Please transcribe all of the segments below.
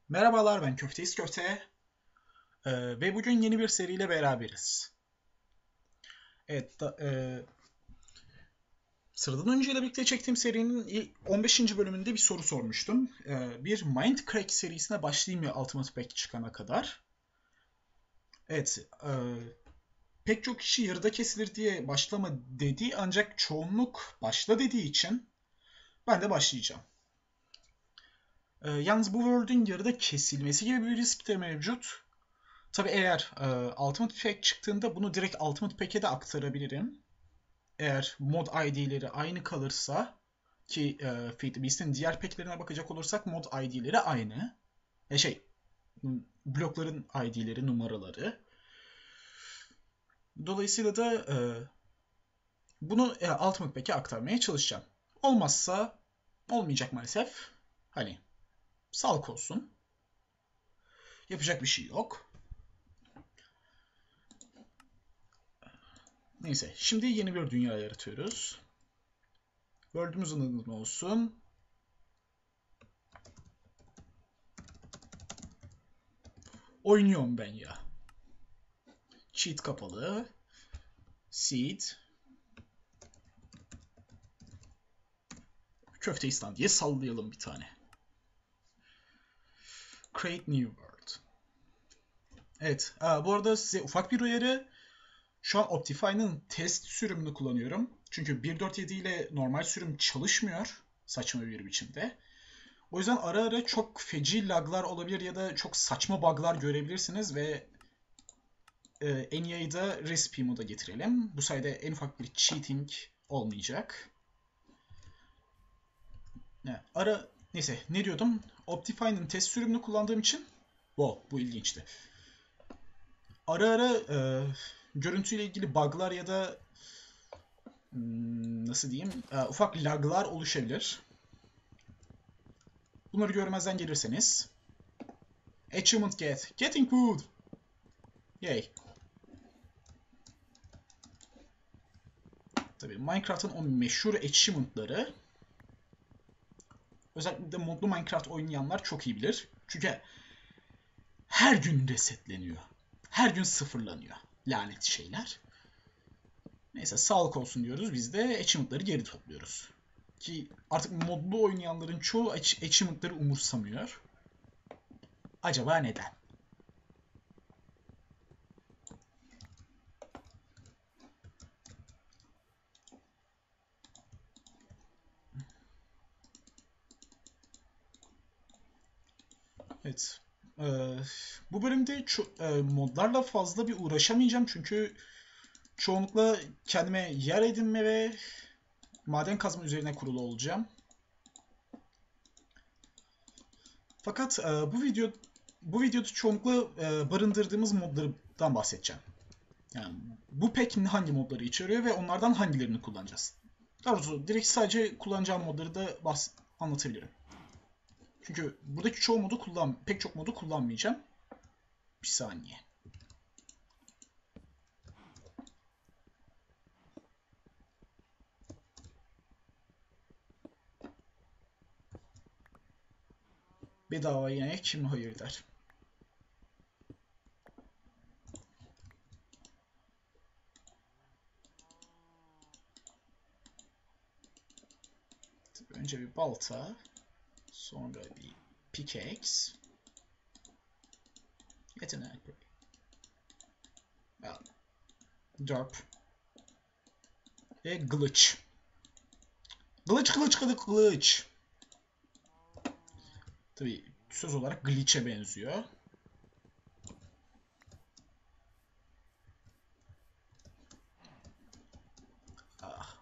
Merhabalar, ben Köfteyiz Köfte. Ve bugün yeni bir seriyle beraberiz. Evet, sıradan önceyle birlikte çektiğim serinin 15. bölümünde bir soru sormuştum. Bir Mindcrack serisine başlayayım mı Ultimate Pack çıkana kadar? Evet, pek çok kişi yarıda kesilir diye başlama dedi ancak çoğunluk başla dediği için ben de başlayacağım. Yalnız bu World'ün yarıda kesilmesi gibi bir risk de mevcut. Tabi eğer Ultimate Pack çıktığında bunu direkt Ultimate Pack'e de aktarabilirim. Eğer mod ID'leri aynı kalırsa ki Fate Beast'in diğer pack'lerine bakacak olursak mod ID'leri aynı. Şey, blokların ID'leri, numaraları. Dolayısıyla da bunu Ultimate Pack'e aktarmaya çalışacağım. Olmazsa olmayacak maalesef. Hani sağlık olsun. Yapacak bir şey yok. Neyse, şimdi yeni bir dünya yaratıyoruz. World'ümüzün adı ne olsun? Oynuyorum ben ya. Cheat kapalı. Seed. Köfteistan diye sallayalım bir tane. Create New World. Evet. Bu arada size ufak bir uyarı. Şu an Optify'ın test sürümünü kullanıyorum. Çünkü 1.4.7 ile normal sürüm çalışmıyor. Saçma bir biçimde. O yüzden ara ara çok feci laglar olabilir ya da çok saçma bug'lar görebilirsiniz ve en iyi da recipe moda getirelim. Bu sayede en ufak bir cheating olmayacak. Neyse ne diyordum? Optify'ın test sürümünü kullandığım için bu ilginçti. Ara ara görüntüyle ilgili bug'lar ya da nasıl diyeyim ufak lag'lar oluşabilir. Bunları görmezden gelirseniz achievement get. Getting food. Yay. Tabii Minecraft'ın o meşhur achievement'ları özellikle modlu Minecraft oynayanlar çok iyi bilir. Çünkü her gün resetleniyor. Her gün sıfırlanıyor. Lanet şeyler. Neyse sağlık olsun diyoruz. Biz de achievement'ları geri topluyoruz. Ki artık modlu oynayanların çoğu achievement'ları umursamıyor. Acaba neden? Evet. Bu bölümde modlarla fazla bir uğraşamayacağım çünkü çoğunlukla kendime yer edinme ve maden kazma üzerine kurulu olacağım. Fakat bu videoda çoğunlukla barındırdığımız modlardan bahsedeceğim. Yani bu pack hangi modları içeriyor ve onlardan hangilerini kullanacağız. Daha doğrusu direkt sadece kullanacağım modları da anlatabilirim. Çünkü buradaki pek çok modu kullanmayacağım. Bir saniye. Bedava yine kim hayır der. Önce bir balta, sonra bir pickaxe, yetenek, derp ve kılıç. Kılıç. Tabii söz olarak glitch'e benziyor. Ah.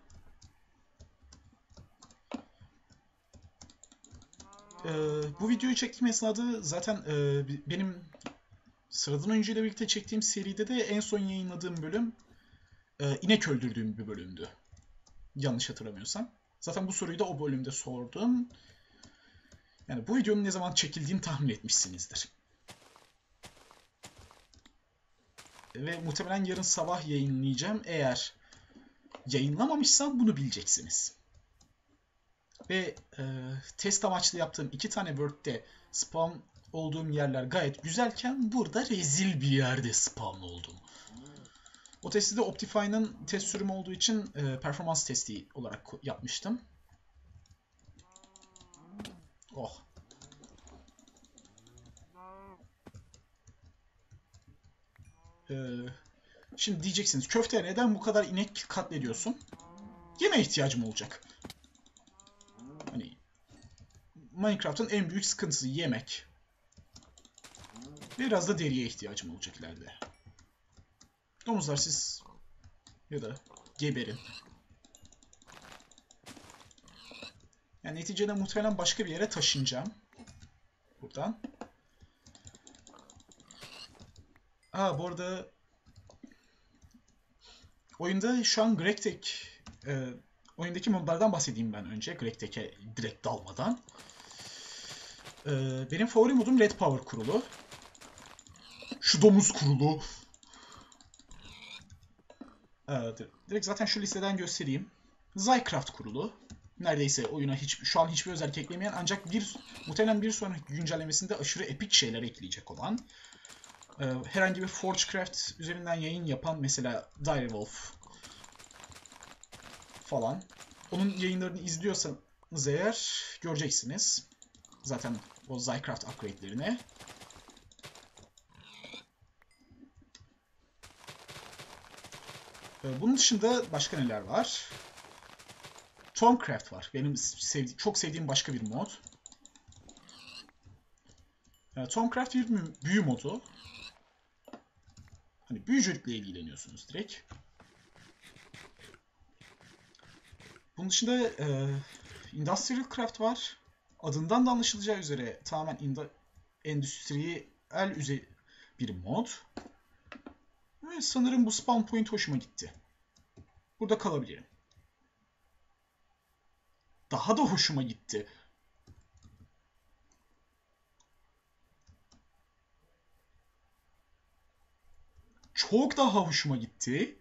Bu videoyu çektiğim esnada zaten benim sıradan oyuncuyla birlikte çektiğim seride de en son yayınladığım bölüm inek öldürdüğüm bir bölümdü. Yanlış hatırlamıyorsam. Zaten bu soruyu da o bölümde sordum. Yani bu videonun ne zaman çekildiğini tahmin etmişsinizdir. Ve muhtemelen yarın sabah yayınlayacağım. Eğer yayınlamamışsam bunu bileceksiniz. Ve test amaçlı yaptığım 2 tane Word'de spawn olduğum yerler gayet güzelken burada rezil bir yerde spawn oldum. O testi de Optify'nın test sürümü olduğu için performans testi olarak yapmıştım. Oh. Şimdi diyeceksiniz, köfte neden bu kadar inek katlediyorsun? Yeme ihtiyacım olacak. Hani Minecraft'ın en büyük sıkıntısı yemek. Biraz da deriye ihtiyacım olacak ileride. Domuzlar siz ya da geberin. Yani neticede muhtemelen başka bir yere taşınacağım. Buradan. Bu arada oyunda şu an GregTech oyundaki modlardan bahsedeyim ben önce. GregTech'e direkt dalmadan. Benim favori modum Red Power kurulu. Şu domuz kurulu. Direkt zaten şu listeden göstereyim. Zycraft kurulu. Neredeyse oyuna şu an hiçbir özellik eklemeyen ancak muhtemelen bir sonraki güncellemesinde aşırı epik şeyler ekleyecek olan. Herhangi bir Forgecraft üzerinden yayın yapan, mesela Direwolf falan. Onun yayınlarını izliyorsanız eğer göreceksiniz. Zaten o Zycraft upgrade'lerini. Bunun dışında başka neler var? Tomcraft var. Benim çok sevdiğim başka bir mod. Tomcraft bir büyü modu. Hani büyücülükle ilgileniyorsunuz direkt. Bunun dışında Industrial Craft var. Adından da anlaşılacağı üzere tamamen endüstriyel bir mod. Ve sanırım bu spawn point hoşuma gitti. Burada kalabilirim. Daha da hoşuma gitti. Çok daha hoşuma gitti.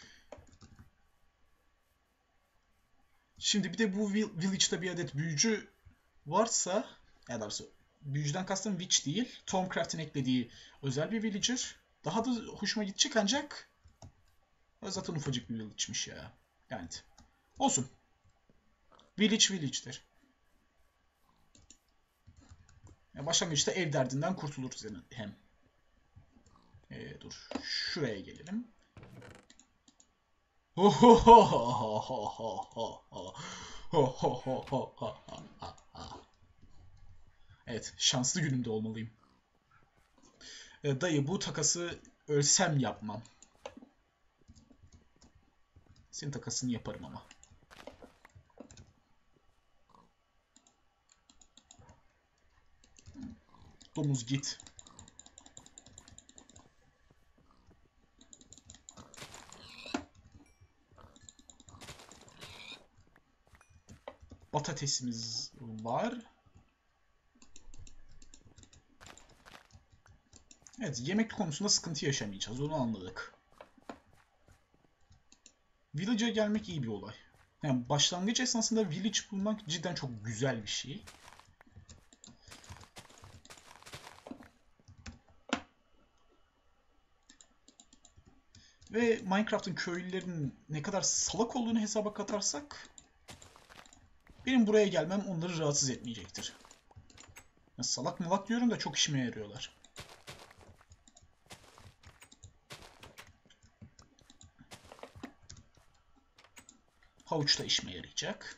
Şimdi bir de bu Village'da bir adet büyücü varsa, ya doğrusu büyücüden kastım witch değil, Tomcraft'in eklediği özel bir villager. Daha da hoşuma gidecek ancak zaten ufacık bir village'miş ya. Yani olsun. Village'dir. Yani başlangıçta ev derdinden kurtuluruz hem. Dur. Şuraya gelelim. Evet. Şanslı günümde olmalıyım. Dayı, bu takası ölsem yapmam. Senin takasını yaparım ama. Domuz git. Patatesimiz var. Evet, yemek konusunda sıkıntı yaşamayacağız. Onu anladık. Village'a gelmek iyi bir olay. Yani başlangıç esnasında village bulmak cidden çok güzel bir şey. Ve Minecraft'ın köylülerinin ne kadar salak olduğunu hesaba katarsak benim buraya gelmem onları rahatsız etmeyecektir. Ya salak malak diyorum da çok işime yarıyorlar. Havuç da işime yarayacak.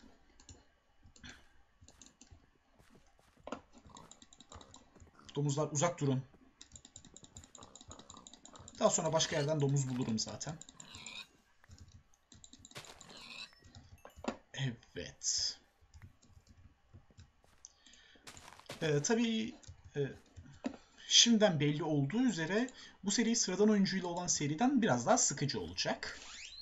Domuzlar uzak durun. Daha sonra başka yerden domuz bulurum zaten. Evet. Tabii şimdiden belli olduğu üzere bu seri sıradan oyuncuyla olan seriden biraz daha sıkıcı olacak.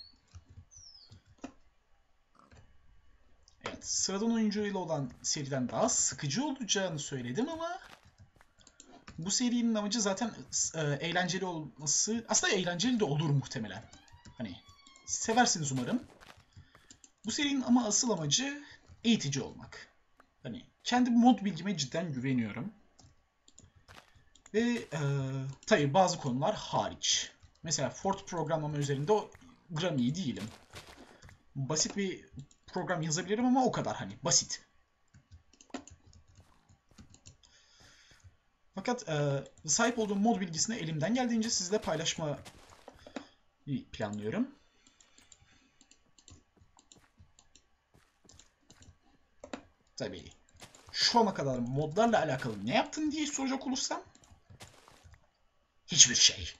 Evet, sıradan oyuncuyla olan seriden daha sıkıcı olacağını söyledim ama bu serinin amacı zaten eğlenceli olması. Aslında eğlenceli de olur muhtemelen. Hani seversiniz umarım. Bu serinin ama asıl amacı eğitici olmak. Hani kendi mod bilgime cidden güveniyorum. Ve tabii bazı konular hariç. Mesela Ford programlama üzerinde gram iyi değilim. Basit bir program yazabilirim ama o kadar, hani basit. Fakat sahip olduğum mod bilgisini elimden geldiğince sizle paylaşmayı planlıyorum. Tabii şu ana kadar modlarla alakalı ne yaptın diye soracak olursam hiçbir şey.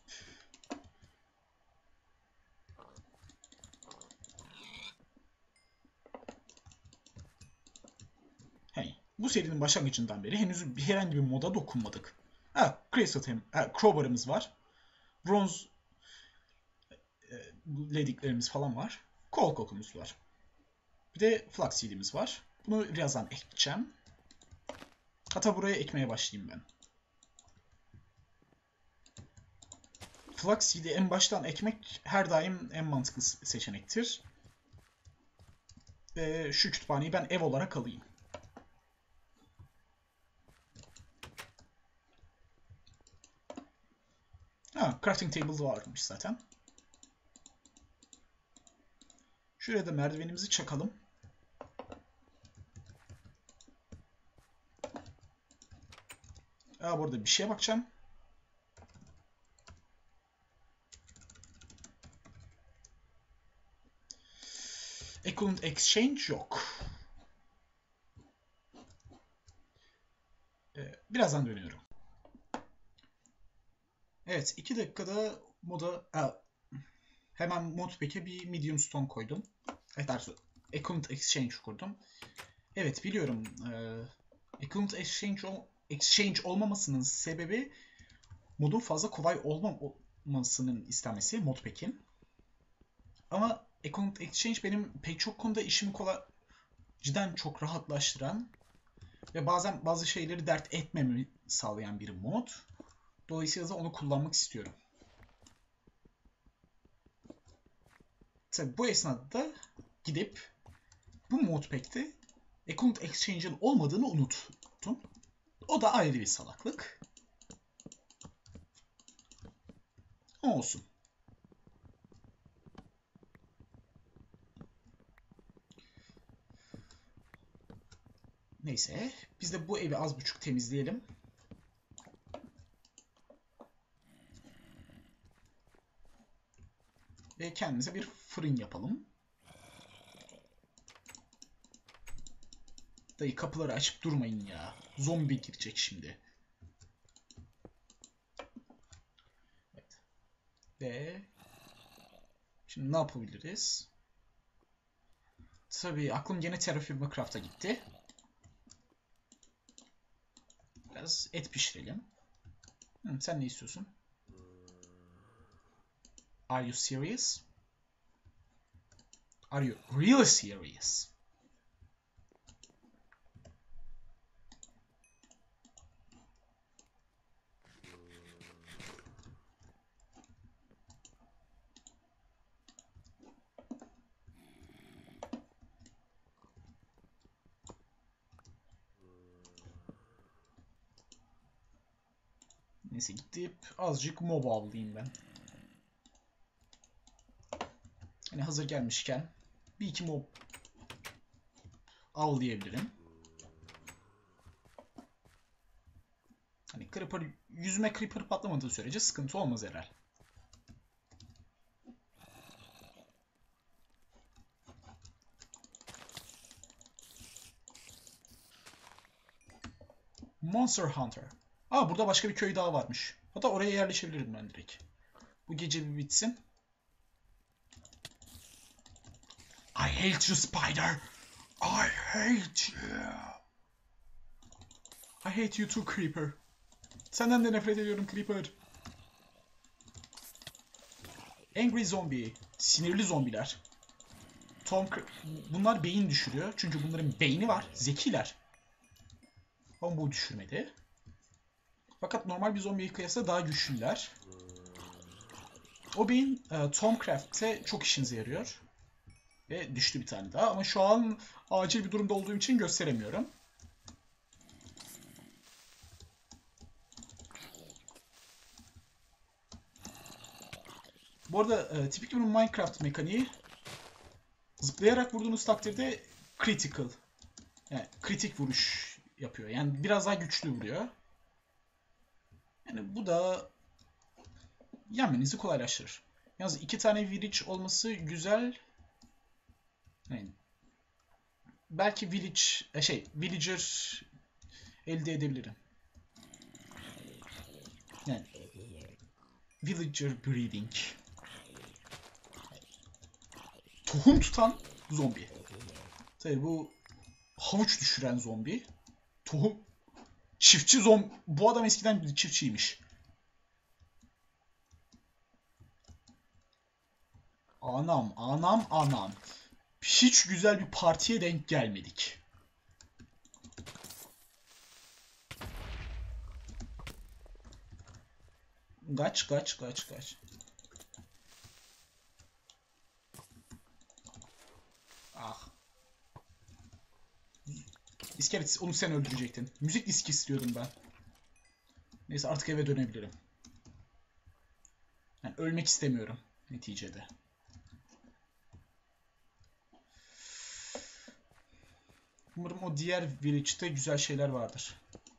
Hey, bu serinin başlangıcından beri henüz herhangi bir moda dokunmadık. Crowbar'ımız var. Bronze lediklerimiz falan var. Kol kokumuz var. Bir de flaxseed'imiz var. Bunu birazdan ekeceğim. Hatta buraya ekmeye başlayayım ben. Flaxseed'i en baştan ekmek her daim en mantıklı seçenektir. Ve şu kütüphaneyi ben ev olarak alayım. Crafting table varmış zaten. Şuraya da merdivenimizi çakalım. Burada bir şeye bakacağım. Equivalent Exchange yok. Birazdan dönüyorum. Evet, 2 dakikada moda... hemen modpack'e bir medium stone koydum. Evet, Equivalent Exchange kurdum. Evet, biliyorum. Equivalent Exchange olmamasının sebebi modun fazla kolay olmamasının istenmesi modpack'in. Ama Equivalent Exchange benim pek çok konuda işimi cidden çok rahatlaştıran ve bazen bazı şeyleri dert etmemi sağlayan bir mod. Dolayısıyla da onu kullanmak istiyorum. Tabii bu esnada da gidip bu modpack'te Equivalent Exchange'in olmadığını unuttum. O da ayrı bir salaklık. Olsun. Neyse, biz de bu evi az buçuk temizleyelim. Ve kendimize bir fırın yapalım. Dayı kapıları açıp durmayın ya. Zombi girecek şimdi. Evet. Ve şimdi ne yapabiliriz? Tabii aklım gene Terraform Craft'a gitti. Biraz et pişirelim. Sen ne istiyorsun? Are you serious? Are you really serious? Neyse gidip azıcık mob avlayayım ben. Hani hazır gelmişken bir iki mob avlayabilirim. Hani yüzüme creeper patlamadığı sürece sıkıntı olmaz herhalde. Monster Hunter. Burada başka bir köy daha varmış. Hatta oraya yerleşebilirim ben direkt. Bu gece bir bitsin. I hate you, spider. I hate you. I hate you too, creeper. Senden de nefret ediyorum, creeper. Angry zombie. Sinirli zombiler. Bunlar beyin düşürüyor. Çünkü bunların beyni var. Zekiler. Ama bu düşürmedi. Fakat normal bir zombiye kıyasla daha güçlüler. O beyin Tomcraft'te çok işinize yarıyor. Ve düştü bir tane daha. Ama şu an acil bir durumda olduğum için gösteremiyorum. Bu arada tipik bir Minecraft mekaniği, zıplayarak vurduğunuz takdirde critical. Yani kritik vuruş yapıyor. Yani biraz daha güçlü vuruyor. Yani bu da yenmenizi kolaylaştırır. Yalnız 2 tane village olması güzel. Yani belki villager elde edebilirim. Yani villager breeding. Tohum tutan zombi. Tabii bu havuç düşüren zombi. Tohum çiftçi zombi. Bu adam eskiden bir çiftçiymiş. Anam, anam, anam. Hiç güzel bir partiye denk gelmedik. Kaç, kaç, kaç, kaç. Ah. İskelet, onu sen öldürecektin. Müzik diski istiyordum ben. Neyse artık eve dönebilirim. Yani ölmek istemiyorum neticede. Umarım o diğer village'de güzel şeyler vardır.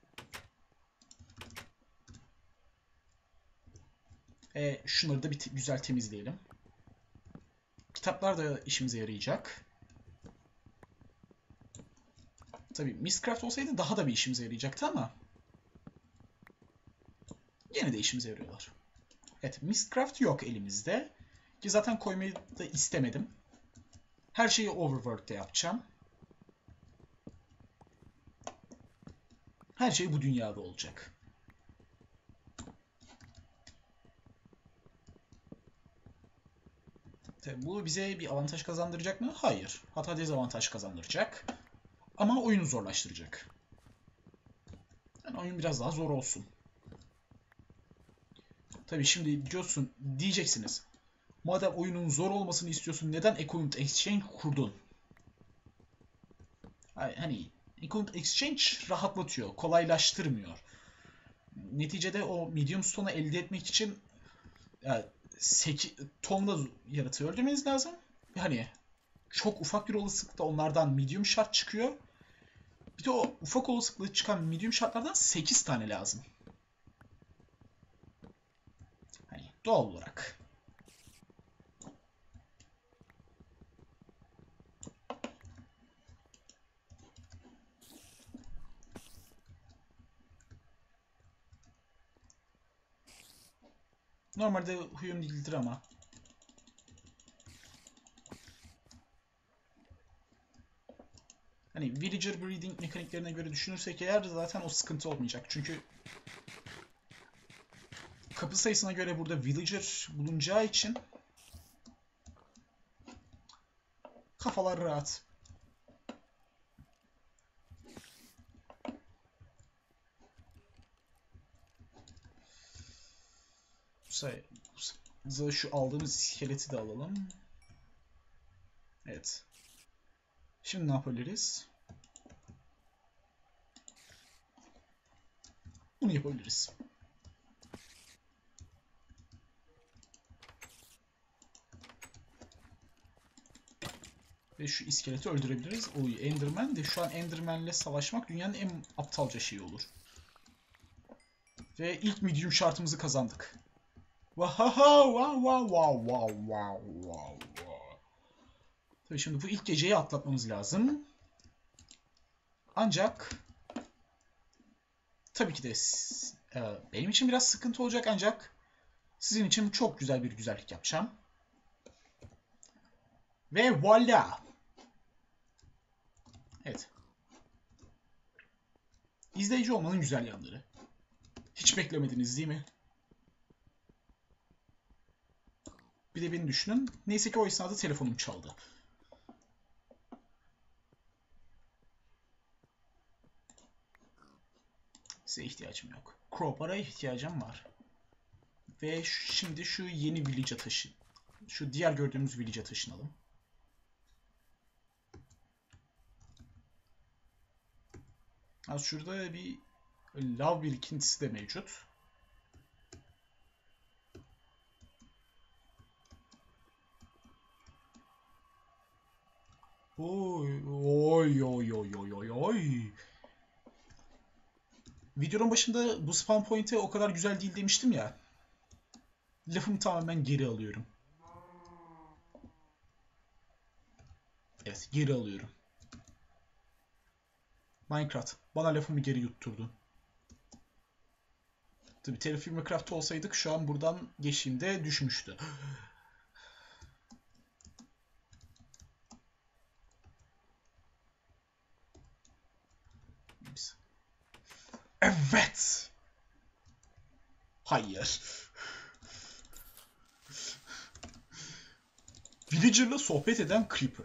Şunları da bir güzel temizleyelim. Kitaplar da işimize yarayacak. Tabii Mistcraft olsaydı daha da bir işimize yarayacaktı ama yine de işimize yarıyorlar. Evet, Mistcraft yok elimizde. Ki zaten koymayı da istemedim. Her şeyi Overworld'de yapacağım. Her şey bu dünyada olacak. Tabii bu bize bir avantaj kazandıracak mı? Hayır. Hatta dezavantaj kazandıracak. Ama oyunu zorlaştıracak. Yani oyun biraz daha zor olsun. Tabii şimdi diyorsun, diyeceksiniz. Madem oyunun zor olmasını istiyorsun, neden Economic Exchange kurdun? Hani Economic Exchange rahatlatıyor, kolaylaştırmıyor. Neticede o medium stone'u elde etmek için yani tonla yaratığı öldürmeniz lazım. Hani çok ufak bir olasılıkla onlardan medium şart çıkıyor. Bir de o ufak olasılıkla çıkan medium şartlardan 8 tane lazım. Hani doğal olarak. Normalde huyum değildir ama. Hani villager breeding mekaniklerine göre düşünürsek eğer zaten o sıkıntı olmayacak. Çünkü kapı sayısına göre burada villager bulunacağı için kafalar rahat. Şu aldığımız iskeleti de alalım. Evet. Şimdi ne yapabiliriz? Bunu yapabiliriz. Ve şu iskeleti öldürebiliriz. Oy, Enderman de şu an Enderman'le savaşmak dünyanın en aptalca şeyi olur. Ve ilk medium şartımızı kazandık. Wow wow wow wow wow wow wow. Tabii şimdi bu ilk geceyi atlatmamız lazım. Ancak tabii ki de benim için biraz sıkıntı olacak ancak sizin için çok güzel bir güzellik yapacağım. Ve voila. Evet. İzleyici olmanın güzel yanları. Hiç beklemediniz değil mi? Bir de beni düşünün. Neyse ki o esnada telefonum çaldı. Size ihtiyacım yok. Crowbar'a ihtiyacım var. Ve şimdi şu yeni village'a taşın. Şu diğer gördüğümüz village'a taşınalım. Az şurada bir lav birikintisi de mevcut. Oy oy oy oy oy oy oy. Videonun başında bu spawn point'e o kadar güzel değil demiştim ya. Lafımı tamamen geri alıyorum. Evet, geri alıyorum. Minecraft, bana lafımı geri yutturdun. Tabii Terraform Craft olsaydık şu an buradan geçtiğimde düşmüştü. Evet. Hayır. Villager'la sohbet eden Creeper.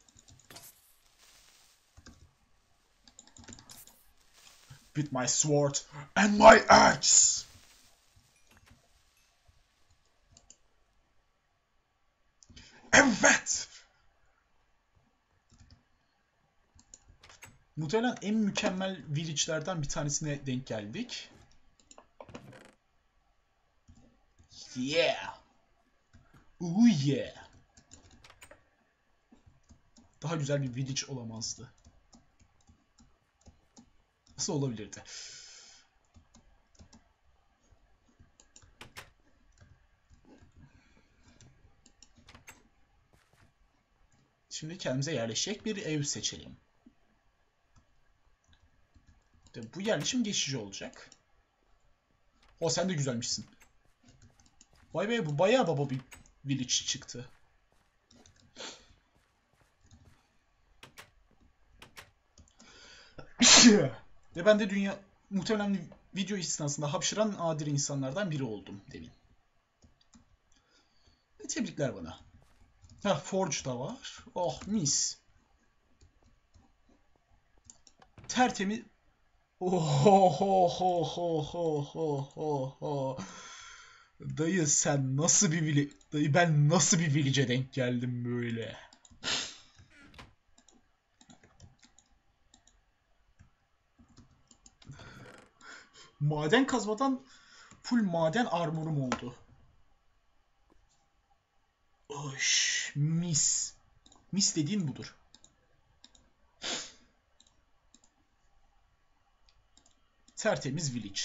With my sword and my axe. Evet. Muhtemelen en mükemmel village'lerden bir tanesine denk geldik. Yeah. Ooh yeah. Daha güzel bir village olamazdı. Nasıl olabilirdi? Şimdi kendimize yerleşecek bir ev seçelim. Bu yerleşim geçici olacak. O sen de güzelmişsin. Vay be, bu bayağı baba bir village çıktı. Ve ben de dünya muhtemelen video esnasında hapşıran nadir insanlardan biri oldum demin. Tebrikler bana. Ha, Forge da var. Oh mis. Tertemiz. Ohohohohohoho. Dayı sen nasıl bir Dayı ben nasıl bir village'e denk geldim böyle? Maden kazmadan full maden armorum oldu. Oş, mis. Mis dediğin budur. Tertemiz village.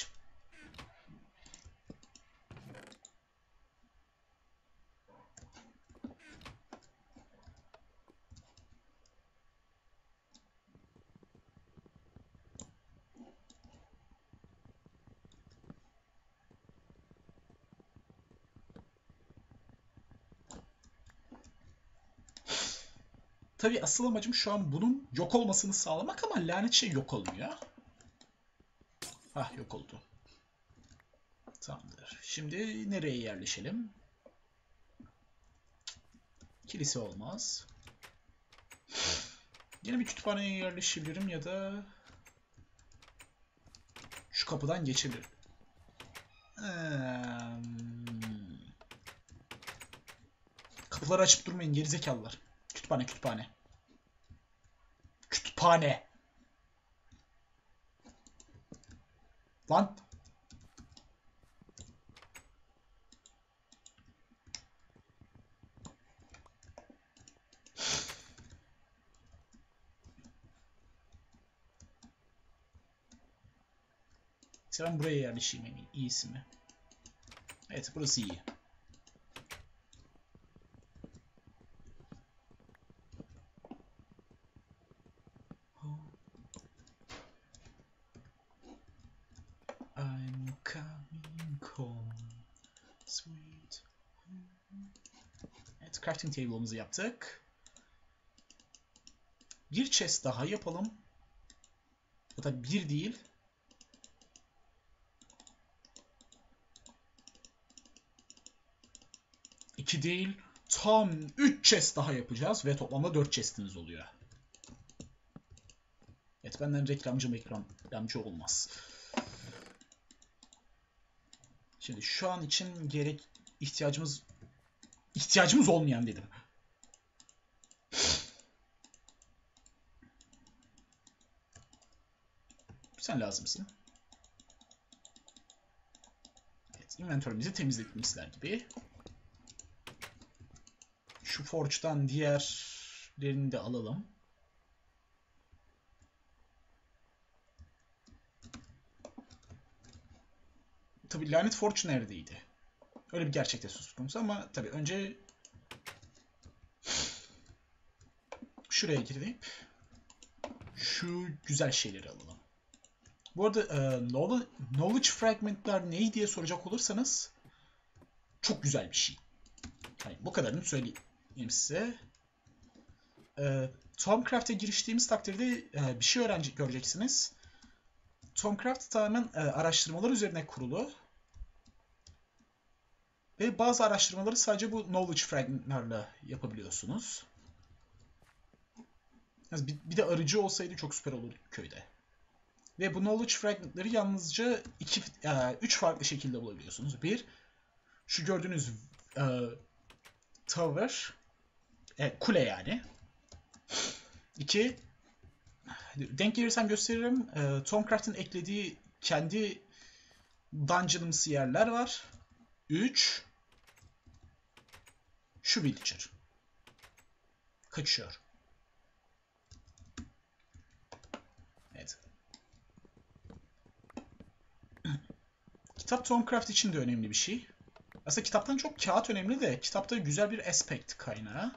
Tabii asıl amacım şu an bunun yok olmasını sağlamak ama lanet şey yok olmuyor. Hah, yok oldu. Tamamdır. Şimdi nereye yerleşelim? Kilise olmaz. Yine bir kütüphaneye yerleşebilirim ya da şu kapıdan geçebilirim. Kapıları açıp durmayın gerizekalılar. Kütüphane, kütüphane. Kütüphane. Lan. Ben buraya yerleşeyim en iyisi mi? Evet, burası iyi. I'm coming home, sweet. Evet, crafting table'ımızı yaptık. Bir chest daha yapalım. Hatta bir değil. İki değil. Tam 3 chest daha yapacağız ve toplamda 4 chestimiz oluyor. Evet, benden reklamcı olmaz. Şimdi şu an için ihtiyacımız olmayan dedim. Sen lazımsın. Evet, inventörümüzü temizledik misler gibi. Şu forge'dan diğerlerini de alalım. tabii Lanet Forge neredeydi? Öyle bir gerçekte söz konusu ama tabii önce şuraya girip şu güzel şeyleri alalım. Bu arada knowledge fragmentlar neyi diye soracak olursanız çok güzel bir şey. Yani bu kadarını söyleyeyim size. Tomcraft'e giriştiğimiz takdirde bir şey göreceksiniz. Tomcraft tamamen araştırmalar üzerine kurulu. Ve bazı araştırmaları sadece bu knowledge fragmentlarla yapabiliyorsunuz. Yani bir de arıcı olsaydı çok süper olurdu köyde. Ve bu knowledge fragmentları yalnızca 3 farklı şekilde bulabiliyorsunuz. Bir, şu gördüğünüz tower, kule yani. İki, denk gelirsem gösteririm. Tomcraft'ın eklediği kendi dungeon'ımsı yerler var. 3, şu villager. Kaçıyor. Evet. Kitap Tomcraft için de önemli bir şey. Aslında kitaptan çok kağıt önemli de kitapta güzel bir aspect kaynağı.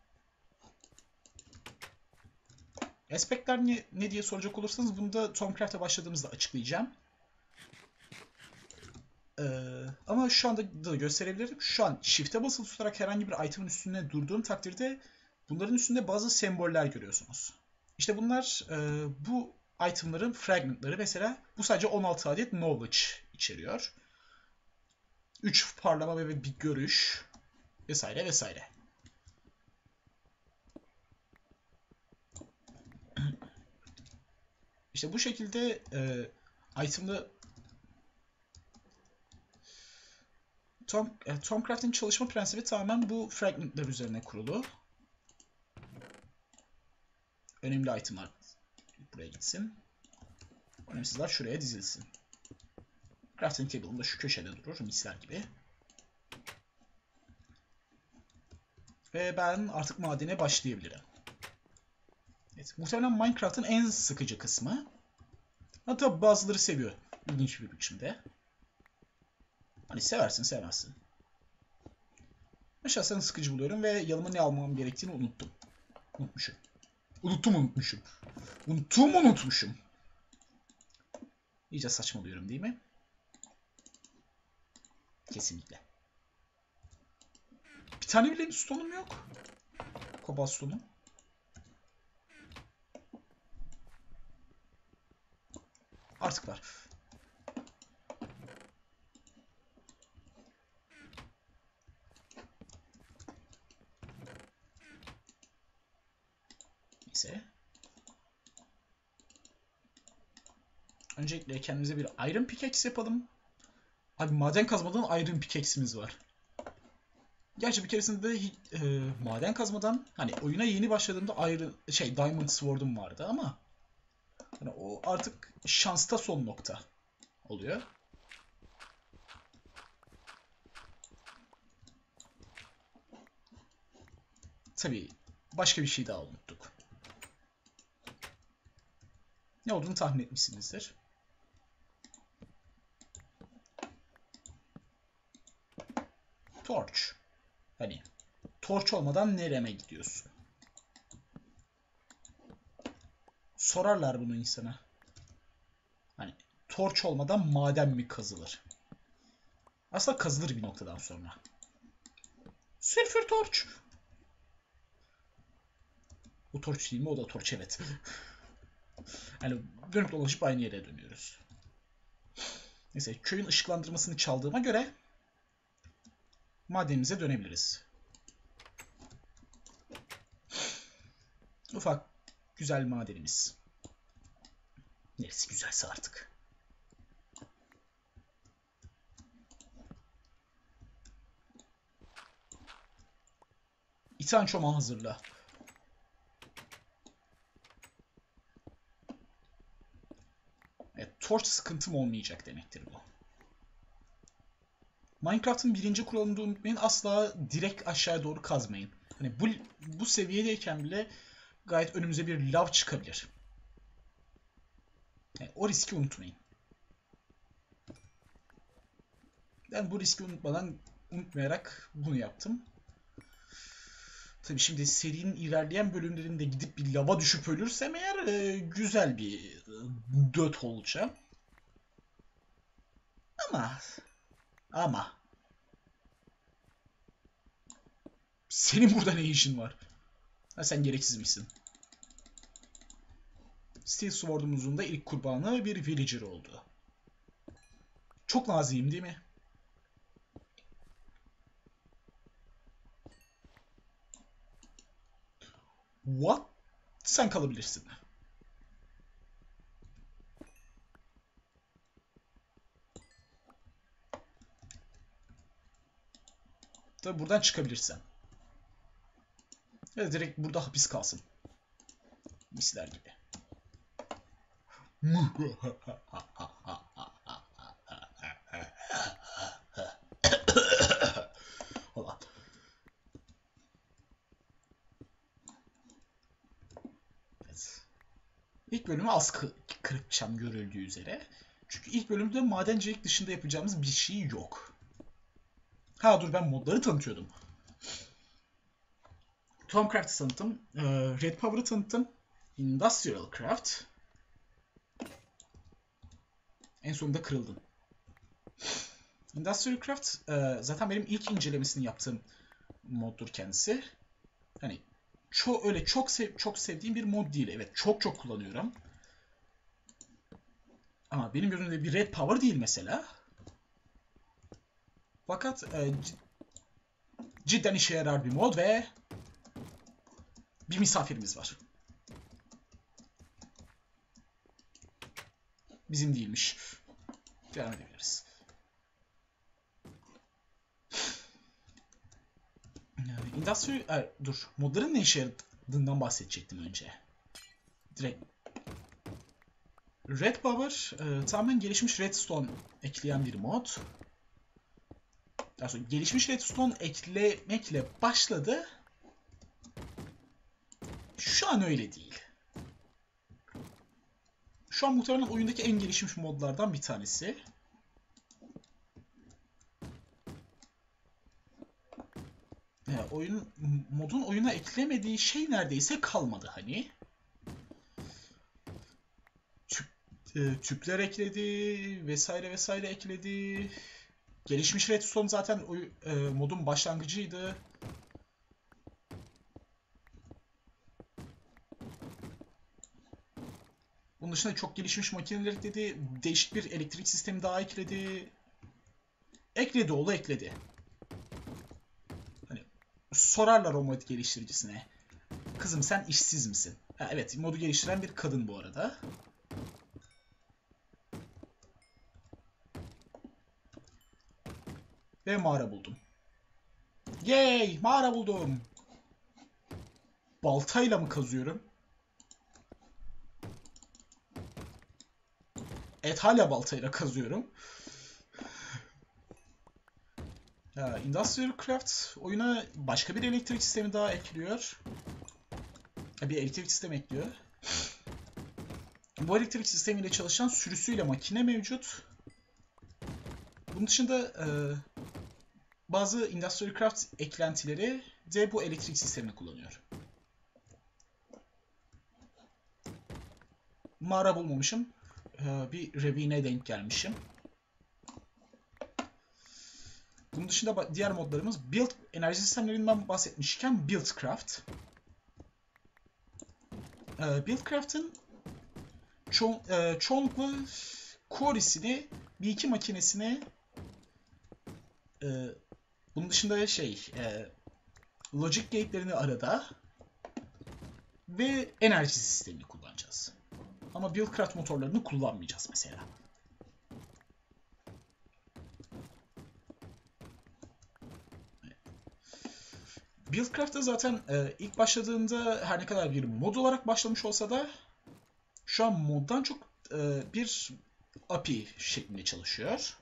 Aspect'ler ne diye soracak olursanız bunu da Tomcraft'a başladığımızda açıklayacağım. Ama şu anda da gösterebilirim. Şu an Shift'e basılı tutarak herhangi bir item'ın üstünde durduğum takdirde bunların üstünde bazı semboller görüyorsunuz. İşte bunlar bu item'ların fragmentları. Mesela bu sadece 16 adet knowledge içeriyor. 3 parlama ve bir görüş vesaire vesaire. İşte bu şekilde item'da Tomcraft'ın çalışma prensibi tamamen bu fragmentler üzerine kurulu. Önemli itemlar buraya gitsin. Önemsizler şuraya dizilsin. Crafting table'ım da şu köşede durur misler gibi. Ve ben artık madene başlayabilirim. Evet, muhtemelen Minecraft'ın en sıkıcı kısmı. Hatta bazıları seviyor. İlginç bir biçimde. Hani seversin sevmezsin. Ben şahsen sıkıcı buluyorum ve yanıma ne almam gerektiğini unuttum. Unutmuşum. Unutmuşum. İyice saçmalıyorum değil mi? Kesinlikle. Bir tane bile stone'um yok. Kobalt stone'um. Artık var. Neyse. Öncelikle kendimize bir iron pickaxe yapalım. Abi maden kazmadan iron pickaxe'imiz var. Gerçi bir keresinde maden kazmadan hani oyuna yeni başladığımda Diamond Sword'um vardı ama hani o artık şansta son nokta oluyor. Tabii başka bir şey daha unuttuk. Ne olduğunu tahmin etmişsinizdir. Torch. Hani torch olmadan nereme gidiyorsun? Sorarlar bunu insana. Hani torch olmadan maden mi kazılır? Aslında kazılır bir noktadan sonra. Sulfur torch. O torch değil mi? O da torch evet. Yani dönüp dolaşıp aynı yere dönüyoruz. Neyse köyün ışıklandırmasını çaldığıma göre madenimize dönebiliriz. Ufak güzel madenimiz. Neresi güzelse artık. İtan çomağı hazırla. Evet, torch sıkıntım olmayacak demektir bu. Minecraft'ın birinci kuralını da unutmayın. Asla direkt aşağıya doğru kazmayın. Hani bu seviyedeyken bile gayet önümüze bir lav çıkabilir. Yani o riski unutmayın. Ben bu riski unutmayarak bunu yaptım. Tabii şimdi serinin ilerleyen bölümlerinde gidip bir lava düşüp ölürsem eğer güzel bir döt olacağım. Ama senin burada ne işin var? Ha, sen gereksizmişsin. Steel Sword'umuzun da ilk kurbanı bir villager oldu. Çok naziyim değil mi? What? Sen kalabilirsin. Tabi buradan çıkabilirsen. Ya da direkt burada hapis kalsın. Misler gibi. Allah. Evet. İlk bölümü az kırıkçam görüldüğü üzere. Çünkü ilk bölümde madencilik dışında yapacağımız bir şey yok. Ha dur, ben modları tanıtıyordum. Thaumcraft'ı tanıttım. Red Power'ı tanıttım. Industrial Craft. En sonunda kırıldın. Industrial Craft zaten benim ilk incelemesini yaptığım moddur kendisi. Hani öyle çok sevdiğim bir mod değil. Evet, çok kullanıyorum. Ama benim gözümde bir Red Power değil mesela. Fakat cidden işe yarar bir mod ve bir misafirimiz var. Bizim değilmiş. Devam edebiliriz. Modların ne işe yaradığından bahsedecektim önce. Direkt. Red Power tamamen gelişmiş redstone ekleyen bir mod. Daha sonra gelişmiş redstone eklemekle başladı. Şu an öyle değil. Şu an muhtemelen oyundaki en gelişmiş modlardan bir tanesi. Modun oyuna eklemediği şey neredeyse kalmadı hani. Tüpler ekledi, vesaire ekledi. Gelişmiş redstone zaten modun başlangıcıydı. Bunun dışında çok gelişmiş makineler ekledi. Değişik bir elektrik sistemi daha ekledi. Ekledi. Hani sorarlar o mod geliştiricisine. Kızım sen işsiz misin? Ha, evet, modu geliştiren bir kadın bu arada. Ve mağara buldum. Yay! Mağara buldum. Baltayla mı kazıyorum? Evet, hala baltayla kazıyorum. Industrial Craft oyuna başka bir elektrik sistemi daha ekliyor. Bir elektrik sistemi ekliyor. Bu elektrik sistemiyle çalışan sürüsüyle makine mevcut. Bunun dışında bazı Industrial Craft eklentileri de bu elektrik sistemini kullanıyor. Mağara bulmamışım. Bir ravine denk gelmişim. Bunun dışında diğer modlarımız enerji sistemlerinden bahsetmişken Buildcraft. Buildcraft'ın çoğunlukla core'sini bir iki makinesine bunun dışında logic gate'lerini arada ve enerji sistemini kullanacağız. Ama Buildcraft motorlarını kullanmayacağız mesela. Buildcraft'ta zaten ilk başladığında her ne kadar bir mod olarak başlamış olsa da şu an moddan çok bir API şeklinde çalışıyor.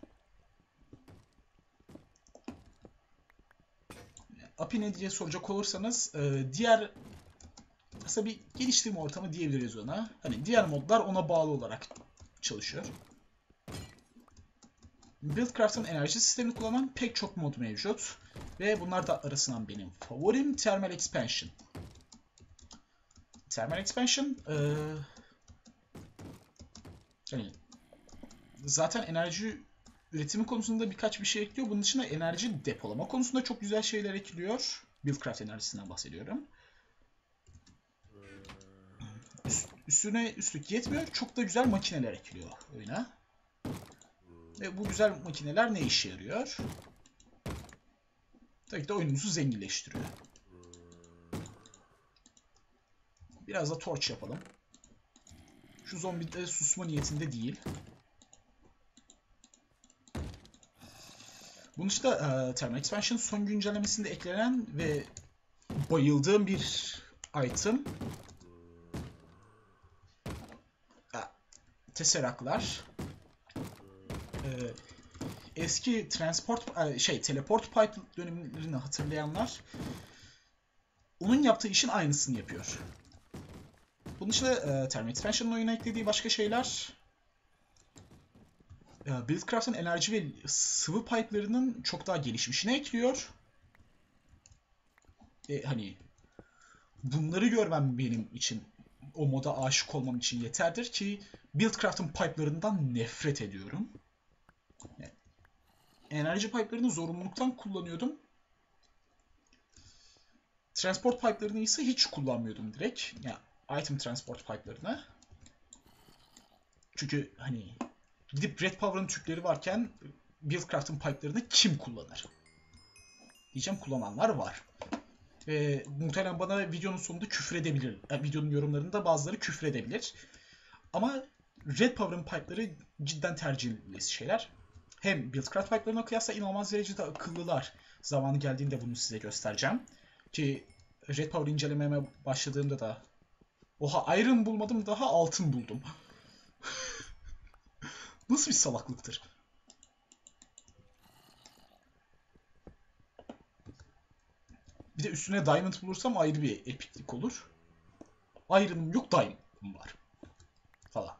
API ne diye soracak olursanız diğer aslında bir geliştirme ortamı diyebiliriz ona. Hani diğer modlar ona bağlı olarak çalışıyor. Buildcraft'ın enerji sistemini kullanan pek çok mod mevcut. Ve bunlar da arasından benim favorim Thermal Expansion. Thermal Expansion hani zaten enerji üretimi konusunda birkaç bir şey ekliyor. Bunun dışında enerji depolama konusunda çok güzel şeyler ekliyor. Buildcraft enerjisinden bahsediyorum. Üstüne üstlük yetmiyor. Çok da güzel makineler ekliyor oyuna. Ve bu güzel makineler ne işe yarıyor? Tabii ki de oyununuzu zenginleştiriyor. Biraz da torch yapalım. Şu zombi de susma niyetinde değil. Bunun dışında Thermal Expansion son güncellemesinde eklenen ve bayıldığım bir item. Tesseract'lar. Eski teleport pipe dönemlerini hatırlayanlar onun yaptığı işin aynısını yapıyor. Bunun dışında Thermal Expansion'ın oyuna eklediği başka şeyler Buildcraft'ın enerji ve sıvı pipe'larının çok daha gelişmişine ekliyor. Hani bunları görmem benim için, o moda aşık olmam için yeterdir ki Buildcraft'ın pipe'larından nefret ediyorum. Enerji pipe'larını zorunluluktan kullanıyordum. Transport pipe'larını ise hiç kullanmıyordum direkt. Yani item transport pipe'larını. Çünkü hani gidip Red Power'ın tüpleri varken Buildcraft'ın pipe'larını kim kullanır? Diyeceğim, kullananlar var. Muhtemelen bana videonun sonunda küfür edebilir. Videonun yorumlarında bazıları küfür edebilir. Ama Red Power'ın pipe'ları cidden tercihli şeyler. Hem Buildcraft pipe'larına kıyasla inanılmaz derecede akıllılar. Zamanı geldiğinde bunu size göstereceğim. Ki Red Power incelememe başladığımda da oha iron bulmadım, daha altın buldum. Nasıl bir salaklıktır? Bir de üstüne diamond bulursam ayrı bir epiklik olur. Iron'ım yok, diamond'ım var. Falan.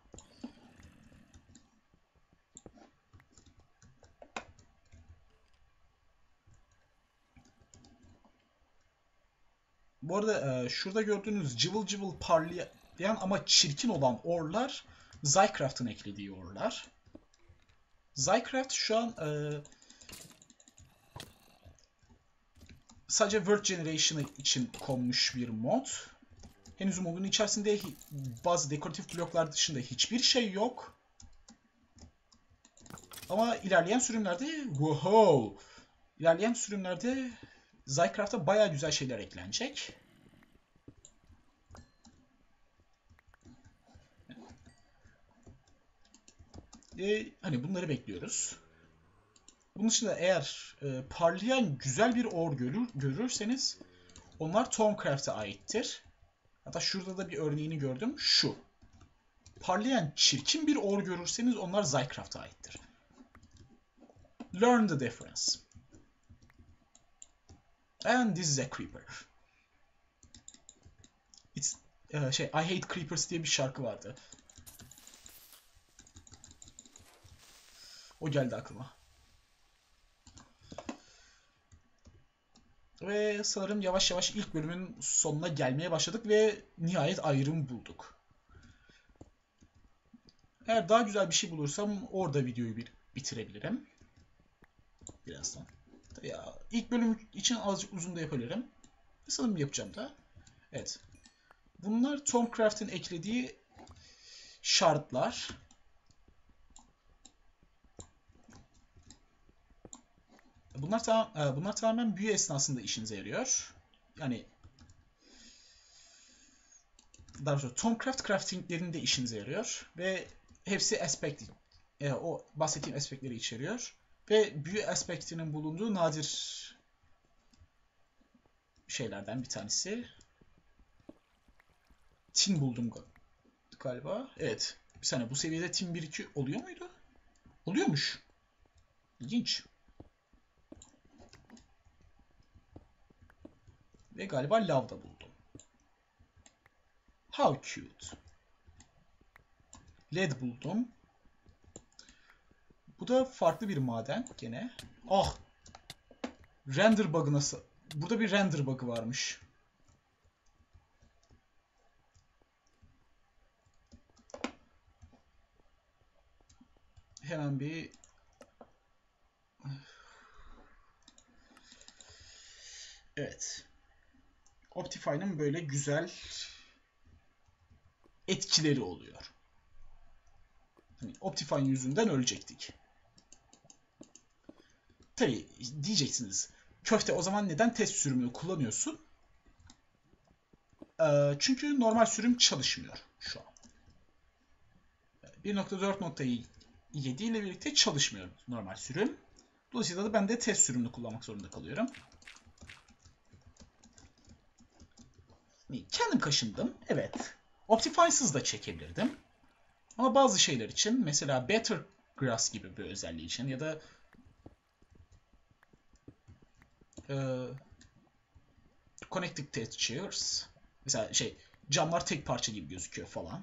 Bu arada şurada gördüğünüz cıvıl cıvıl parlayan ama çirkin olan orlar Zycraft'ın eklediği orlar. Zycraft şu an sadece World Generation için konmuş bir mod. Henüz modun içerisinde bazı dekoratif bloklar dışında hiçbir şey yok. Ama ilerleyen sürümlerde Zycraft'a bayağı güzel şeyler eklenecek. Hani bunları bekliyoruz. Bunun dışında eğer parlayan güzel bir or görürseniz onlar Thaumcraft'a aittir. Hatta şurada da bir örneğini gördüm. Şu. Parlayan çirkin bir or görürseniz onlar Zycraft'a aittir. Learn the difference. And this is a creeper. I Hate Creepers diye bir şarkı vardı. O geldi aklıma. Ve sanırım yavaş yavaş ilk bölümün sonuna gelmeye başladık ve nihayet ayrım bulduk. Eğer daha güzel bir şey bulursam orada videoyu bitirebilirim. Birazdan. Ya, ilk bölüm için azıcık uzun da yapabilirim. Sanırım yapacağım da. Evet. Bunlar Thaumcraft'ın eklediği şartlar. Bunlar tamamen büyü esnasında işinize yarıyor. Yani daha doğrusu Thaumcraft craftinglerinde işinize yarıyor ve hepsi aspect, o bahsettiğim aspectleri içeriyor ve büyü aspectinin bulunduğu nadir şeylerden bir tanesi. Tin buldum galiba. Evet. Bir saniye, bu seviyede Tin 1-2 oluyor muydu? Oluyormuş. İlginç. Ve galiba lav da buldum. How cute. LED buldum. Bu burada farklı bir maden gene. Ah! Render bug'ı nasıl? Burada bir render bug'ı varmış. Hemen bir evet. Optify'ın böyle güzel etkileri oluyor. Hani Optifine yüzünden ölecektik. Tabii diyeceksiniz. Köfte o zaman neden test sürümünü kullanıyorsun? Çünkü normal sürüm çalışmıyor şu an. 1.4.7 ile birlikte çalışmıyor normal sürüm. Dolayısıyla da ben de test sürümünü kullanmak zorunda kalıyorum. Kendim kaşındım. Evet. Optifine'sız da çekebilirdim. Ama bazı şeyler için, mesela Better Grass gibi bir özelliği için ya da Connected Textures, mesela camlar tek parça gibi gözüküyor falan.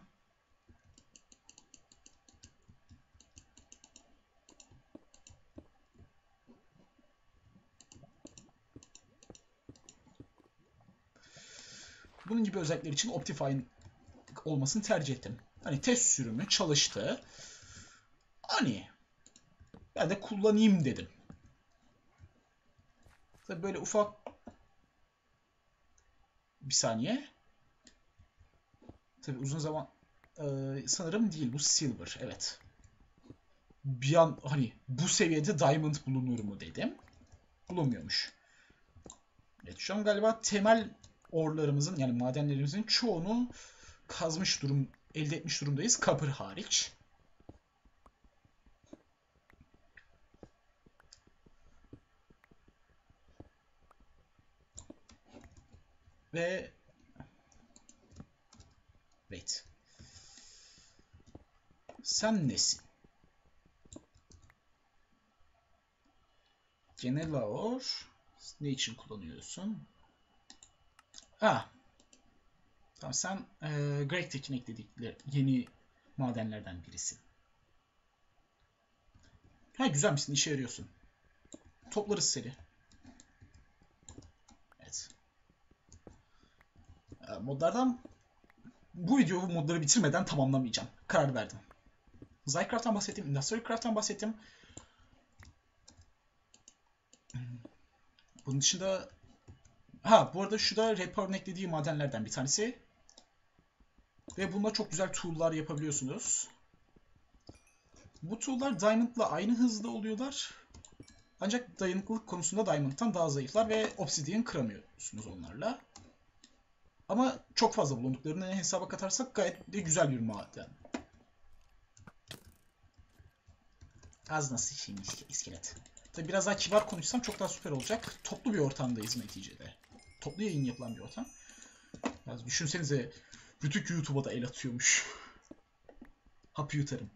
Bunun gibi özellikler için Optifine olmasını tercih ettim. Hani test sürümü çalıştı. Hani ben de kullanayım dedim. Tabii böyle ufak bir saniye. Tabii uzun zaman sanırım değil, bu Silver. Evet. Bir an hani bu seviyede Diamond bulunur mu dedim. Bulunmuyormuş. Evet, şu an galiba temel orlarımızın, yani madenlerimizin çoğunu elde etmiş durumdayız. Copper hariç. Ve wait. Sen nesin? Genel ore ne için kullanıyorsun? Tamam, sen Greg Tech'in ekledikleri yeni madenlerden birisin. Güzelmişsin, işe yarıyorsun. Toplarız seni. Evet. Modlardan bu videoyu modları bitirmeden tamamlamayacağım. Karar verdim. Zycraft'tan bahsettim, Industrial Craft'tan bahsettim. Bunun dışında bu arada şu da Red Power'ın eklediği madenlerden bir tanesi. Ve bununla çok güzel tool'lar yapabiliyorsunuz. Bu tool'lar Diamond'la aynı hızda oluyorlar. Ancak dayanıklılık konusunda Diamond'tan daha zayıflar ve Obsidian kıramıyorsunuz onlarla. Ama çok fazla bulunduklarını hesaba katarsak gayet de güzel bir maden. Ağzına sıçayım iskelet. Tabi biraz daha kibar konuşsam çok daha süper olacak. Toplu bir ortamdayız neticede. Toplu yayın yapılan bir ortam. Ya düşünsenize, Rütük YouTube'a da el atıyormuş. Hapı yutarım.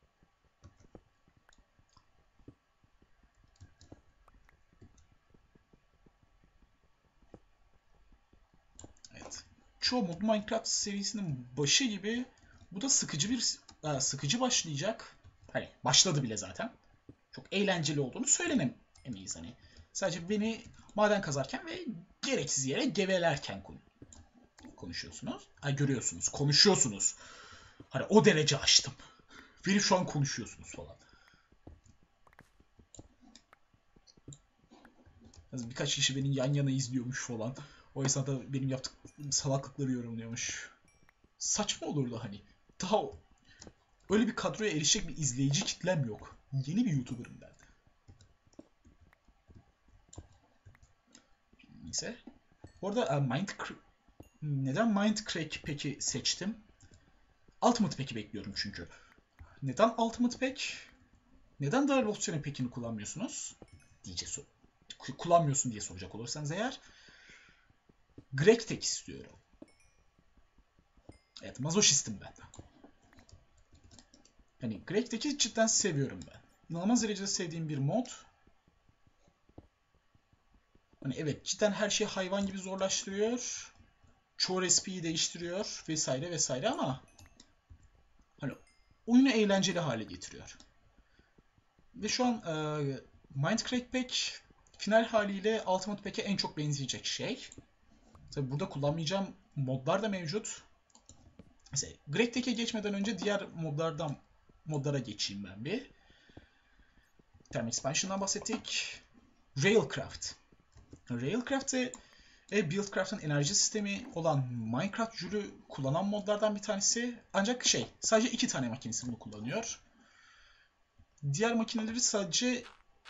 Evet. Çoğu mod Minecraft serisinin başı gibi bu da sıkıcı başlayacak. Hani başladı bile zaten. Çok eğlenceli olduğunu söylenemeyiz hani. Sadece beni maden kazarken ve gereksiz yere gevelerken konuşuyorsunuz. Görüyorsunuz, konuşuyorsunuz. Hani o derece açtım. Beni şu an konuşuyorsunuz falan. Birkaç kişi beni yan yana izliyormuş falan. O esnada benim yaptığım salaklıkları yorumluyormuş. Saçma olurdu hani. Daha öyle bir kadroya erişecek bir izleyici kitlem yok. Yeni bir YouTuber'ım derdi. Neyse. Bu arada neden Mindcrack peki seçtim? Ultimate Pack'i bekliyorum çünkü. Neden Ultimate Pack? Neden Dire Wolf'un Pack'ini kullanmıyorsunuz? Kullanmıyorsun diye soracak olursanız eğer. Greg Tech istiyorum. Evet, mazoşistim ben. Hani Greg Tech'i cidden seviyorum ben. İnanılmaz derecede sevdiğim bir mod. Hani evet, cidden her şeyi hayvan gibi zorlaştırıyor. Çoğu recipe'yi değiştiriyor vesaire vesaire ama hani oyunu eğlenceli hale getiriyor. Ve şu an Mindcrack Pack final haliyle Ultimate Pack'e en çok benzeyecek şey. Tabi burada kullanmayacağım modlar da mevcut. Mesela GregTech'e geçmeden önce diğer modlara geçeyim ben bir. Term Expansion'dan bahsettik. Railcraft. Railcraft'te Buildcraft'ın enerji sistemi olan Minecraft Joule'ü kullanan modlardan bir tanesi. Ancak sadece 2 tane makinesi bunu kullanıyor. Diğer makineleri sadece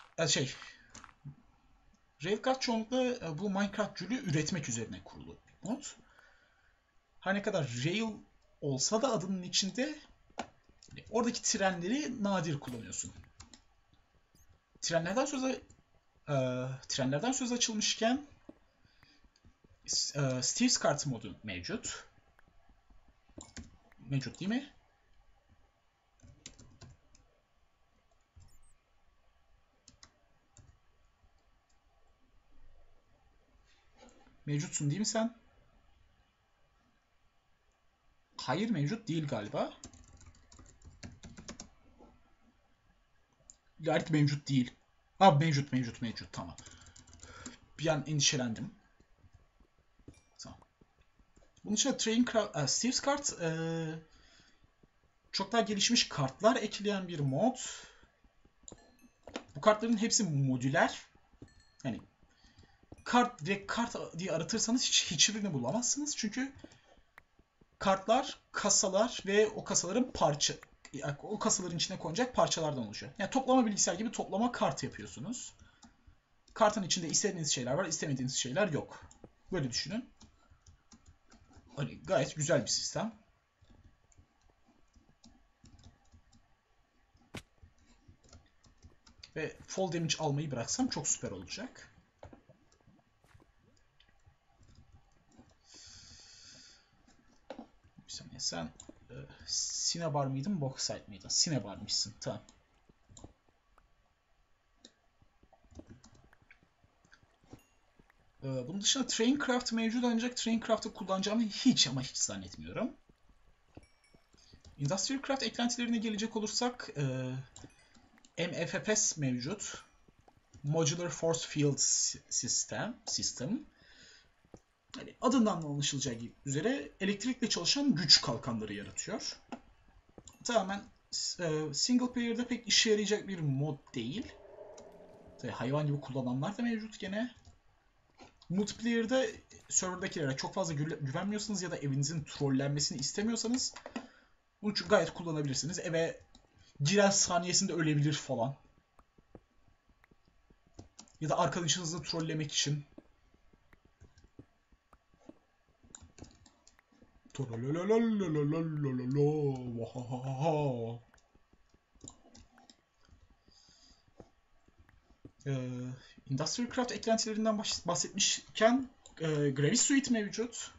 Railcraft çoğunlukla bu Minecraft Joule'ü üretmek üzerine kurulu bir mod. Her ne kadar Rail olsa da adının içinde oradaki trenleri nadir kullanıyorsun. Trenlerden söz açılmışken Steve's Kart modu mevcut. Mevcut değil mi? Mevcutsun değil mi sen? Hayır, mevcut değil galiba. Gayet mevcut değil. Ha, mevcut. Tamam. Bir an endişelendim. Tamam. Bunun için Steve's Kart çok daha gelişmiş kartlar ekleyen bir mod. Bu kartların hepsi modüler. Yani kart diye aratırsanız hiçbirini bulamazsınız. Çünkü kartlar, kasalar ve o kasaların içine konacak parçalardan oluşuyor. Yani toplama bilgisayar gibi toplama kart yapıyorsunuz. Kartın içinde istediğiniz şeyler var, istemediğiniz şeyler yok. Böyle düşünün. Hani gayet güzel bir sistem. Ve fall damage almayı bıraksam çok süper olacak. Bir saniye, sen Cinnabar mıydın, Bauxite mıydın? Cinnabar'mışsın, tamam. Bunun dışında Traincraft mevcut, ancak Traincraft'ı kullanacağımı hiç zannetmiyorum. Industrial Craft eklentilerine gelecek olursak MFFS mevcut. Modular Force Field System. Yani adından da anlaşılacağı üzere elektrikle çalışan güç kalkanları yaratıyor. Tamamen single player'da pek işe yarayacak bir mod değil. Tabii hayvan gibi kullananlar da mevcut gene. Multiplayer'da serverdakilere çok fazla güvenmiyorsanız ya da evinizin trollenmesini istemiyorsanız bunu gayet kullanabilirsiniz. Eve giren saniyesinde ölebilir falan. Ya da arkadaşınızı trollemek için. Industrial Craft eklentilerinden bahsetmişken Gravis Suite mevcut.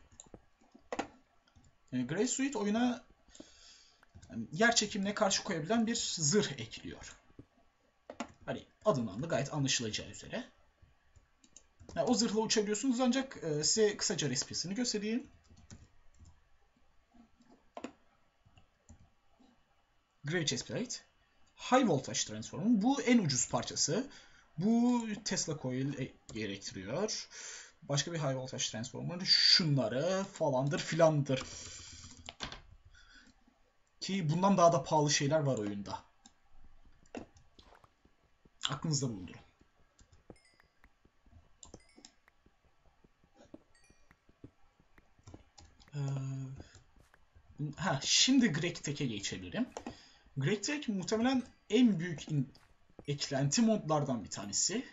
Gravis Suite oyuna yer çekimine karşı koyabilen bir zırh ekliyor. Hani adından da gayet anlaşılacağı üzere. Yani o zırhla uçabiliyorsunuz, ancak size kısaca respisini göstereyim. Gravity Chestplate. High Voltage Transformer. Bu en ucuz parçası. Bu Tesla Coil gerektiriyor. Başka bir High Voltage Transformer. Şunları falandır filandır. Ki bundan daha da pahalı şeyler var oyunda. Aklınızda bulundurun. Şimdi GregTech'e geçebilirim. GregTech muhtemelen en büyük eklenti modlardan bir tanesi.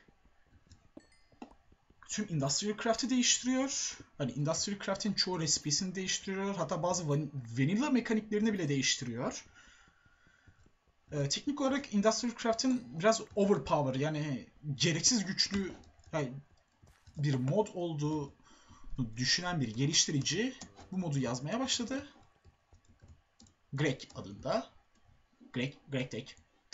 Tüm Industrial Craft'ı değiştiriyor. Hani Industrial Craft'in çoğu resipesini değiştiriyor. Hatta bazı vanilla mekaniklerini bile değiştiriyor. Teknik olarak Industrial Craft'in biraz overpower, yani gereksiz güçlü bir mod olduğu düşünen bir geliştirici bu modu yazmaya başladı. Greg adında. GregTech.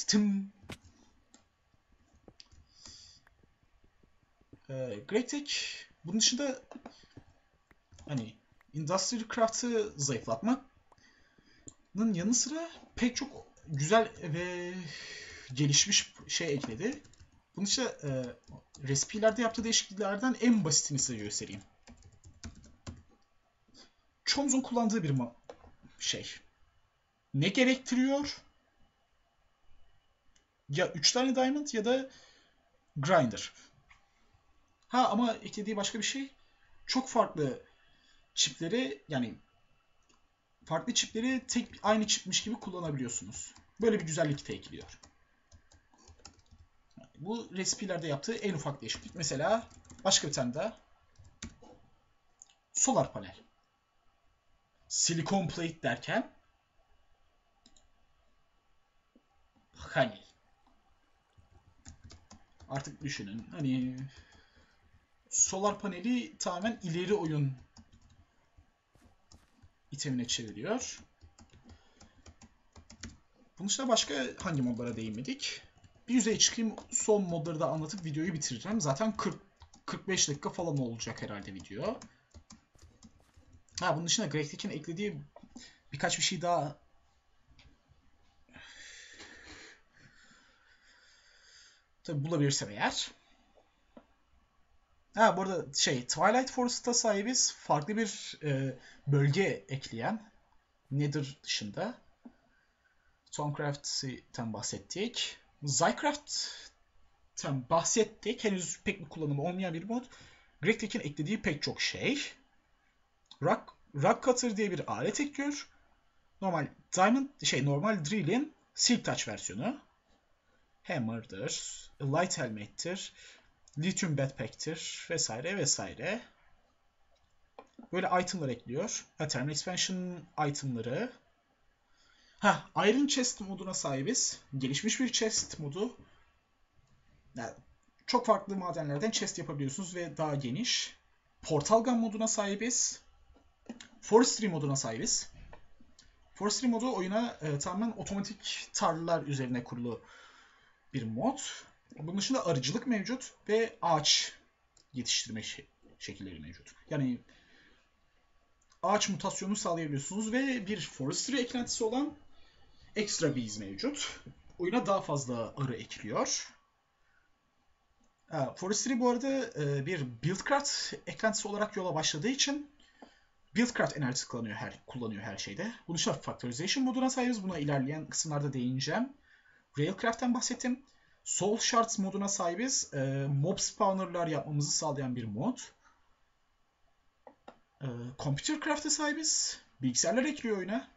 GregTech bunun dışında hani Industrial Craft'ı zayıflatmanın yanı sıra pek çok güzel ve gelişmiş şey ekledi. Bunun için resipilerde yaptığı değişikliklerden en basitini size göstereyim. Choms'un kullandığı bir şey. Ne gerektiriyor? Ya 3 tane diamond ya da grinder. Ha ama eklediği başka bir şey. Çok farklı çipleri, yani farklı çipleri aynı çipmiş gibi kullanabiliyorsunuz. Böyle bir güzellik de ekliyor. Bu resipilerde yaptığı en ufak değişiklik. Mesela başka bir tane daha. Solar panel. Silikon plate derken hani artık düşünün. Hani solar paneli tamamen ileri oyun itemine çeviriyor. Bunun dışında başka hangi modlara değinmedik? Bir yüzeye çıkayım, son modları da anlatıp videoyu bitireceğim. Zaten 45 dakika falan olacak herhalde video. Ha, bunun dışında GregTech'in eklediği birkaç bir şey daha tabi bulabilirsem eğer. Ha, bu arada Twilight Forest'a sahibiz. Farklı bir bölge ekleyen. Nether dışında. Stonecraft'ten bahsettik. Zycraft'ten bahsettik. Henüz pek bir kullanımı olmayan bir mod. GregTech'in eklediği pek çok şey. Rock Cutter diye bir alet ekliyor. Normal Drill'in Silk Touch versiyonu. Hammer'dır, Light Helmet'tir, Lithium Backpack'tir vesaire vesaire. Böyle itemlar ekliyor. Thermal Expansion itemları. Iron Chest moduna sahibiz. Gelişmiş bir chest modu. Yani çok farklı madenlerden chest yapabiliyorsunuz ve daha geniş. Portal Gun moduna sahibiz. Forestry moduna sahibiz. Forestry modu oyuna tamamen otomatik tarlalar üzerine kurulu bir mod. Bunun dışında arıcılık mevcut ve ağaç yetiştirme şekilleri mevcut. Yani ağaç mutasyonu sağlayabiliyorsunuz ve bir forestry eklentisi olan extra bees mevcut. Oyuna daha fazla arı ekliyor. Forestry bu arada bir buildcraft eklentisi olarak yola başladığı için buildcraft enerjisi kullanıyor her şeyde. Bunun dışında factorization moduna sahibiz. Buna ilerleyen kısımlarda değineceğim. Railcraft'ten bahsettim. Soul Shards moduna sahibiz. Mob spawnerlar yapmamızı sağlayan bir mod. Computer Craft'a sahibiz. Bilgisayarlar ekliyor oyuna.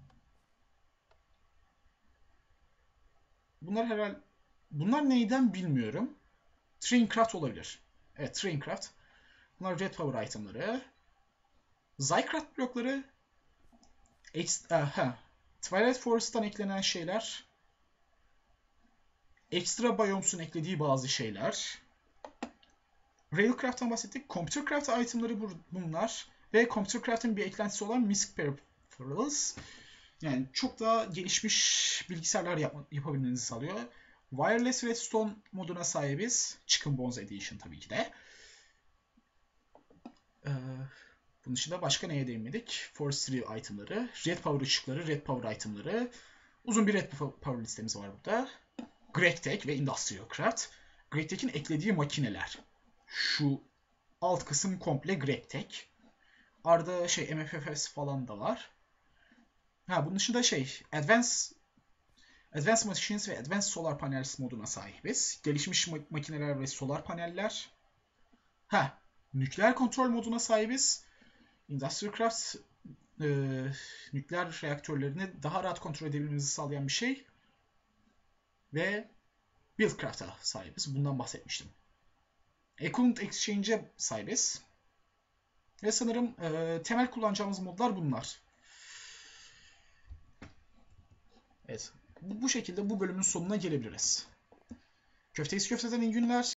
Bunlar neyden bilmiyorum. Traincraft olabilir. Evet, Traincraft. Bunlar Red Power itemları. Zycraft blokları. Twilight Forest'tan eklenen şeyler. Extra Biomes'un eklediği bazı şeyler. Railcraft'tan bahsettik. Computercraft itemları bunlar. Ve Computercraft'ın bir eklentisi olan Mystic Peripherals. Yani çok daha gelişmiş bilgisayarlar yapabilmenizi sağlıyor. Wireless Redstone moduna sahibiz. Chicken Bones Edition tabii ki de. Bunun dışında başka neye değinmedik? Forestry itemları, Red Power ışıkları, Red Power itemları. Uzun bir Red Power listemiz var burada. GregTech ve Industrial Craft. GregTech'in eklediği makineler. Şu alt kısım komple GregTech. Arada MFFS falan da var. Bunun dışında Advanced Machines ve Advanced Solar Panels moduna sahibiz. Gelişmiş makineler ve solar paneller. Nükleer kontrol moduna sahibiz. Industrial Craft nükleer reaktörlerini daha rahat kontrol edebilmemizi sağlayan bir şey. Ve Buildcraft'a sahibiz. Bundan bahsetmiştim. Equivalent Exchange'e sahibiz. Ve sanırım temel kullanacağımız modlar bunlar. Evet. Bu şekilde bu bölümün sonuna gelebiliriz. Köfteyiz Köfte'den iyi günler.